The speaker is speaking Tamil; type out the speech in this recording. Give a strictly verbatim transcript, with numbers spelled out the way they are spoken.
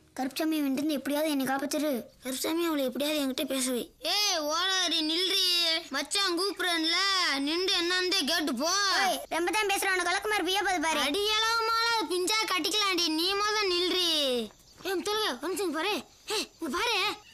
கருப்சாமி வந்து எப்படியாவது என்னை காப்பாத்துரு. கருப்சாமி அவளை எப்படியாவது என்கிட்ட பேசவே. ஏய் ஓடாரி நில்றி, மச்சான் கூப்பிடுறேன்ல, நின்று என்னன்னு கேட்டு போ. ரொம்ப தான் பேசுறான், கலக்குமார் பியா பாது பாரு. அடியளவுமால பிஞ்சா கட்டிக்கலாண்டி, நீ முதல் நில்றி. ஏன் சொல்லுங்க வந்து பாரு. ஏ பாரு.